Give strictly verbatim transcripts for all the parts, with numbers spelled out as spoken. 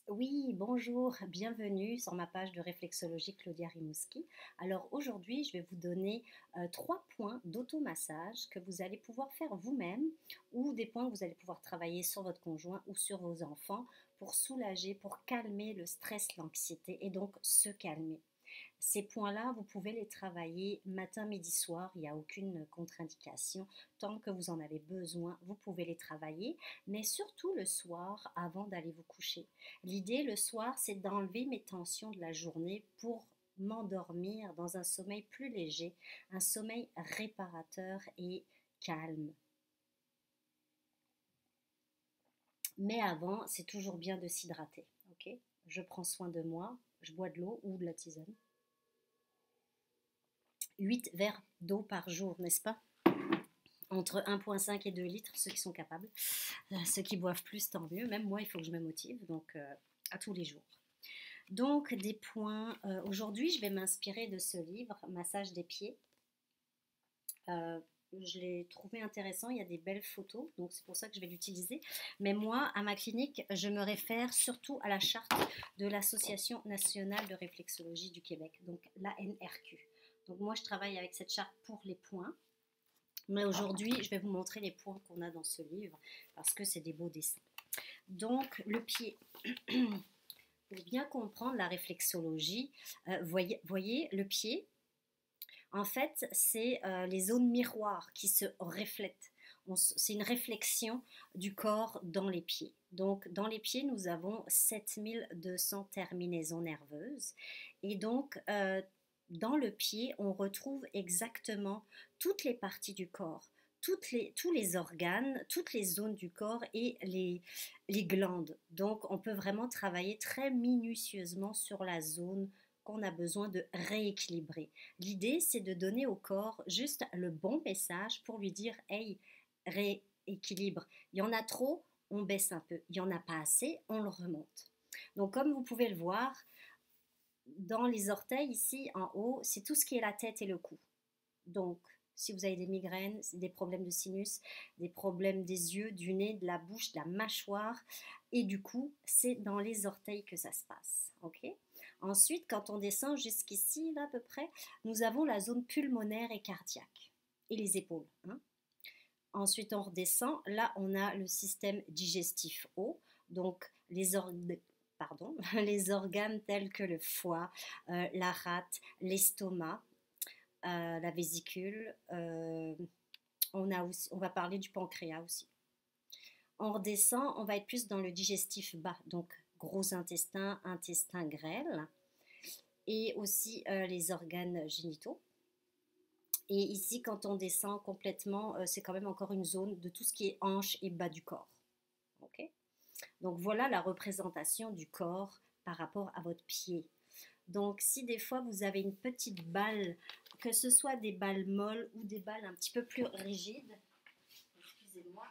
Oui, bonjour, bienvenue sur ma page de réflexologie Claudia Rimouski. Alors aujourd'hui, je vais vous donner euh, trois points d'automassage que vous allez pouvoir faire vous-même ou des points que vous allez pouvoir travailler sur votre conjoint ou sur vos enfants pour soulager, pour calmer le stress, l'anxiété et donc se calmer. Ces points-là, vous pouvez les travailler matin, midi, soir, il n'y a aucune contre-indication. Tant que vous en avez besoin, vous pouvez les travailler, mais surtout le soir avant d'aller vous coucher. L'idée le soir, c'est d'enlever mes tensions de la journée pour m'endormir dans un sommeil plus léger, un sommeil réparateur et calme. Mais avant, c'est toujours bien de s'hydrater. Ok, je prends soin de moi, je bois de l'eau ou de la tisane. Huit verres d'eau par jour, n'est-ce pas? Entre un virgule cinq et deux litres, ceux qui sont capables. Euh, ceux qui boivent plus, tant mieux. Même moi, il faut que je me motive, donc euh, à tous les jours. Donc, des points. Euh, Aujourd'hui, je vais m'inspirer de ce livre, Massage des pieds. Euh, je l'ai trouvé intéressant, il y a des belles photos, donc c'est pour ça que je vais l'utiliser. Mais moi, à ma clinique, je me réfère surtout à la charte de l'Association nationale de réflexologie du Québec, donc l'A N R Q. Donc moi, je travaille avec cette charte pour les points. Mais aujourd'hui, je vais vous montrer les points qu'on a dans ce livre parce que c'est des beaux dessins. Donc, le pied. Pour bien comprendre la réflexologie, euh, voyez, voyez, le pied, en fait, c'est euh, les zones miroirs qui se reflètent. C'est une réflexion du corps dans les pieds. Donc, dans les pieds, nous avons sept mille deux cents terminaisons nerveuses. Et donc, euh, dans le pied, on retrouve exactement toutes les parties du corps, toutes les, tous les organes, toutes les zones du corps et les, les glandes. Donc, on peut vraiment travailler très minutieusement sur la zone qu'on a besoin de rééquilibrer. L'idée, c'est de donner au corps juste le bon message pour lui dire, hey, rééquilibre. Il y en a trop, on baisse un peu. Il y en a pas assez, on le remonte. Donc, comme vous pouvez le voir, dans les orteils ici en haut, c'est tout ce qui est la tête et le cou. Donc, si vous avez des migraines, des problèmes de sinus, des problèmes des yeux, du nez, de la bouche, de la mâchoire et du cou, c'est dans les orteils que ça se passe. Ok. Ensuite, quand on descend jusqu'ici, là à peu près, nous avons la zone pulmonaire et cardiaque et les épaules. Hein. Ensuite, on redescend. Là, on a le système digestif haut, donc les organes. Pardon, les organes tels que le foie, euh, la rate, l'estomac, euh, la vésicule. Euh, on, a aussi, on va parler du pancréas aussi. On redescend, on va être plus dans le digestif bas, donc gros intestin, intestin grêle, et aussi euh, les organes génitaux. Et ici, quand on descend complètement, euh, c'est quand même encore une zone de tout ce qui est hanche et bas du corps. Okay. Donc voilà la représentation du corps par rapport à votre pied. Donc si des fois vous avez une petite balle, que ce soit des balles molles ou des balles un petit peu plus rigides, excusez-moi,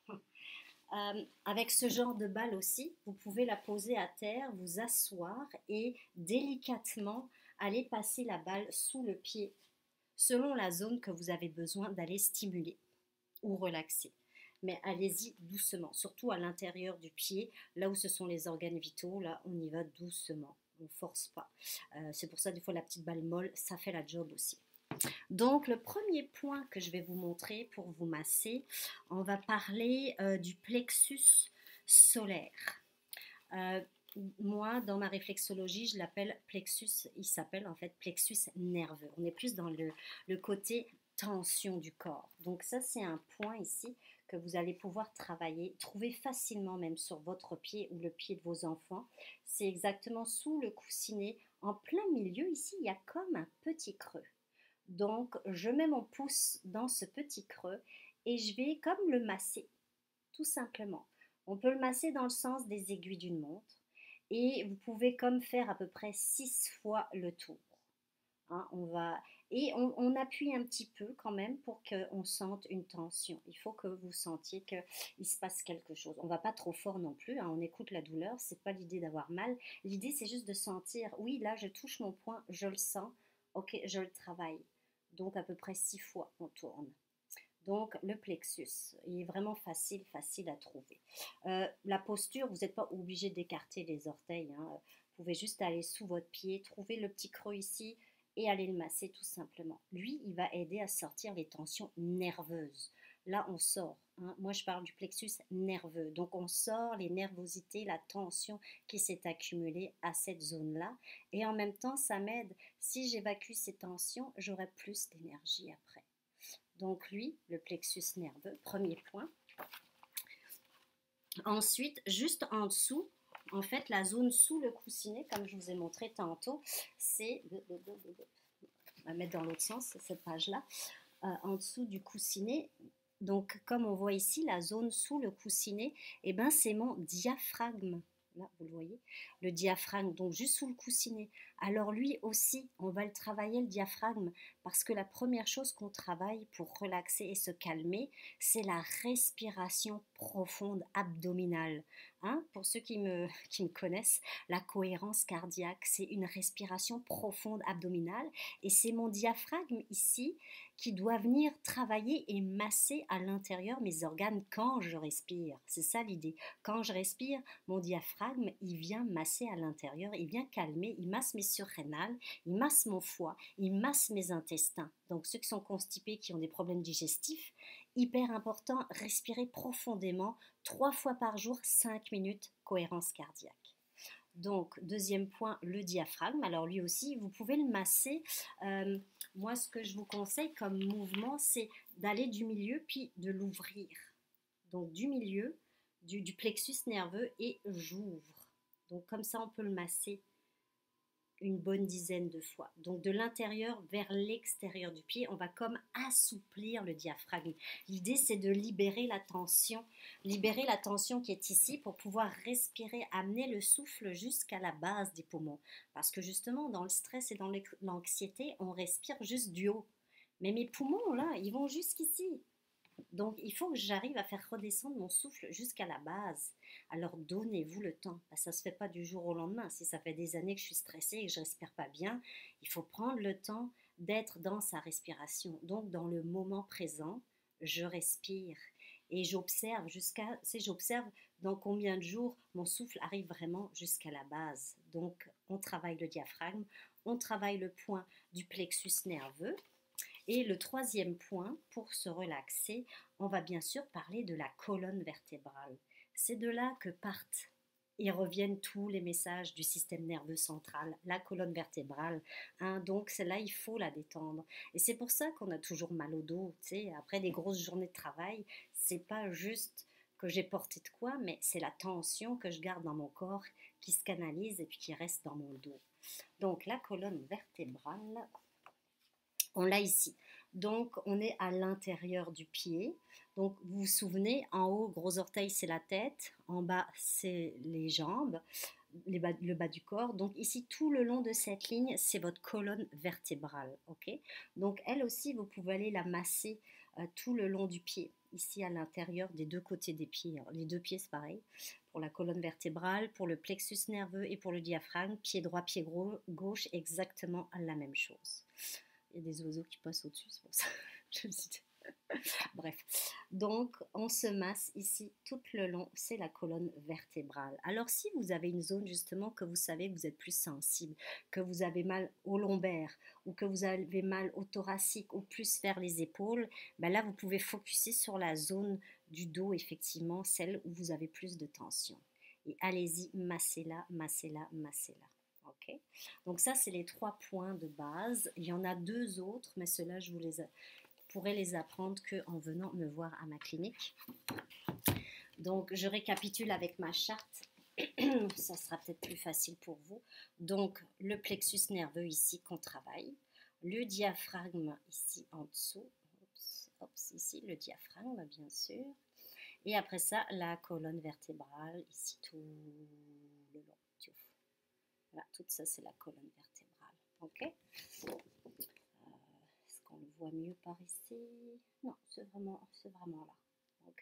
euh, avec ce genre de balle aussi, vous pouvez la poser à terre, vous asseoir et délicatement aller passer la balle sous le pied, selon la zone que vous avez besoin d'aller stimuler ou relaxer. Mais allez-y doucement, surtout à l'intérieur du pied, là où ce sont les organes vitaux, là on y va doucement, on ne force pas. Euh, c'est pour ça des fois la petite balle molle, ça fait la job aussi. Donc le premier point que je vais vous montrer pour vous masser, on va parler euh, du plexus solaire. Euh, moi, dans ma réflexologie, je l'appelle plexus, il s'appelle en fait plexus nerveux. On est plus dans le, le côté tension du corps. Donc ça, c'est un point ici que vous allez pouvoir travailler, trouver facilement même sur votre pied ou le pied de vos enfants. C'est exactement sous le coussinet, en plein milieu. Ici, il y a comme un petit creux. Donc, je mets mon pouce dans ce petit creux et je vais comme le masser, tout simplement. On peut le masser dans le sens des aiguilles d'une montre et vous pouvez comme faire à peu près six fois le tour. Hein, on va et on, on appuie un petit peu quand même pour qu'on sente une tension. Il faut que vous sentiez qu'il se passe quelque chose. On ne va pas trop fort non plus, hein, on écoute la douleur, c'est pas l'idée d'avoir mal. L'idée c'est juste de sentir, oui là je touche mon point, je le sens, ok je le travaille. Donc à peu près six fois on tourne. Donc, le plexus, il est vraiment facile, facile à trouver. Euh, la posture, vous n'êtes pas obligé d'écarter les orteils, hein. Vous pouvez juste aller sous votre pied, trouver le petit creux ici et aller le masser tout simplement. Lui, il va aider à sortir les tensions nerveuses. Là, on sort, hein. Moi, je parle du plexus nerveux. Donc, on sort les nervosités, la tension qui s'est accumulée à cette zone-là. Et en même temps, ça m'aide. Si j'évacue ces tensions, j'aurai plus d'énergie après. Donc lui, le plexus nerveux, premier point. Ensuite, juste en dessous, en fait, la zone sous le coussinet, comme je vous ai montré tantôt, c'est... On va mettre dans l'autre sens, cette page-là. Euh, en dessous du coussinet, donc comme on voit ici, la zone sous le coussinet, eh ben, c'est mon diaphragme. Là, vous le voyez, le diaphragme, donc juste sous le coussinet. Alors lui aussi, on va le travailler, le diaphragme, parce que la première chose qu'on travaille pour relaxer et se calmer, c'est la respiration profonde abdominale. Hein, pour ceux qui me, qui me connaissent, la cohérence cardiaque, c'est une respiration profonde abdominale, et c'est mon diaphragme ici qui doit venir travailler et masser à l'intérieur mes organes quand je respire. C'est ça l'idée. Quand je respire, mon diaphragme, il vient masser à l'intérieur, il vient calmer, il masse mes surrénales, il masse mon foie, il masse mes intestins. Donc ceux qui sont constipés, qui ont des problèmes digestifs, hyper important, respirer profondément, trois fois par jour, cinq minutes, cohérence cardiaque. Donc, deuxième point, le diaphragme. Alors lui aussi, vous pouvez le masser. Euh, moi, ce que je vous conseille comme mouvement, c'est d'aller du milieu puis de l'ouvrir. Donc du milieu, du, du plexus nerveux et j'ouvre. Donc comme ça, on peut le masser une bonne dizaine de fois. Donc de l'intérieur vers l'extérieur du pied, on va comme assouplir le diaphragme. L'idée, c'est de libérer la tension, libérer la tension qui est ici pour pouvoir respirer, amener le souffle jusqu'à la base des poumons. Parce que justement, dans le stress et dans l'anxiété, on respire juste du haut. Mais mes poumons, là, ils vont jusqu'ici. Donc, il faut que j'arrive à faire redescendre mon souffle jusqu'à la base. Alors, donnez-vous le temps. Ben, ça ne se fait pas du jour au lendemain. Si ça fait des années que je suis stressée et que je ne respire pas bien, il faut prendre le temps d'être dans sa respiration. Donc, dans le moment présent, je respire et j'observe jusqu'à, si j'observe dans combien de jours mon souffle arrive vraiment jusqu'à la base. Donc, on travaille le diaphragme, on travaille le point du plexus nerveux. Et le troisième point, pour se relaxer, on va bien sûr parler de la colonne vertébrale. C'est de là que partent et reviennent tous les messages du système nerveux central, la colonne vertébrale. Hein, donc celle-là, il faut la détendre. Et c'est pour ça qu'on a toujours mal au dos. Tu sais, après des grosses journées de travail, c'est pas juste que j'ai porté de quoi, mais c'est la tension que je garde dans mon corps qui se canalise et puis qui reste dans mon dos. Donc la colonne vertébrale, on l'a ici. Donc, on est à l'intérieur du pied. Donc, vous vous souvenez, en haut, gros orteil, c'est la tête. En bas, c'est les jambes, les bas, le bas du corps. Donc, ici, tout le long de cette ligne, c'est votre colonne vertébrale. Okay, donc, elle aussi, vous pouvez aller la masser euh, tout le long du pied. Ici, à l'intérieur des deux côtés des pieds. Alors, les deux pieds, c'est pareil. Pour la colonne vertébrale, pour le plexus nerveux et pour le diaphragme. Pied droit, pied gauche, exactement la même chose. Il y a des oiseaux qui passent au-dessus, c'est pour ça. Je me suis dit. Bref, donc on se masse ici tout le long, c'est la colonne vertébrale. Alors si vous avez une zone justement que vous savez que vous êtes plus sensible, que vous avez mal au lombaire ou que vous avez mal au thoracique ou plus vers les épaules, ben là vous pouvez focuser sur la zone du dos effectivement, celle où vous avez plus de tension. Et allez-y, massez-la, massez-la, massez-la. Okay. Donc ça, c'est les trois points de base. Il y en a deux autres, mais ceux-là, je vous les a... pourrais les apprendre qu'en venant me voir à ma clinique. Donc, je récapitule avec ma charte. Ça sera peut-être plus facile pour vous. Donc, le plexus nerveux ici qu'on travaille. Le diaphragme ici en dessous. Oups, oups, ici, le diaphragme, bien sûr. Et après ça, la colonne vertébrale, ici, tout le long. Tout. Voilà, tout ça, c'est la colonne vertébrale. Ok. Euh, Est-ce qu'on le voit mieux par ici? Non, c'est vraiment, c'est vraiment là. Ok.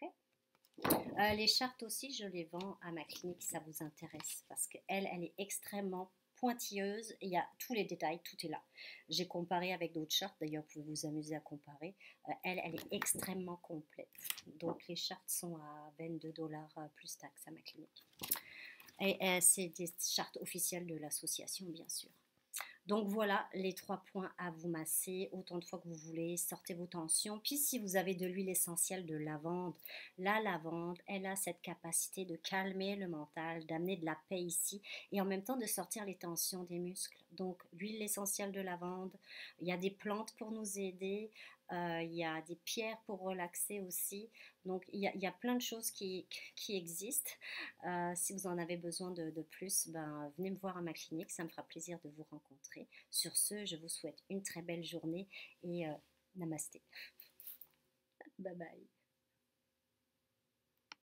Euh, les chartes aussi, je les vends à ma clinique si ça vous intéresse parce qu'elle, elle est extrêmement pointilleuse, il y a tous les détails, tout est là. J'ai comparé avec d'autres chartes, d'ailleurs vous pouvez vous amuser à comparer. Euh, elle, elle est extrêmement complète. Donc les chartes sont à vingt-deux dollars euh, plus taxes à ma clinique. Et euh, c'est des chartes officielles de l'association, bien sûr. Donc voilà les trois points à vous masser autant de fois que vous voulez, sortez vos tensions. Puis si vous avez de l'huile essentielle de lavande, la lavande, elle a cette capacité de calmer le mental, d'amener de la paix ici et en même temps de sortir les tensions des muscles. Donc l'huile essentielle de lavande, il y a des plantes pour nous aider, euh, il y a des pierres pour relaxer aussi. Donc il y a, il y a plein de choses qui, qui existent. Euh, si vous en avez besoin de, de plus, ben, venez me voir à ma clinique, ça me fera plaisir de vous rencontrer. Sur ce, je vous souhaite une très belle journée et euh, namasté. Bye bye.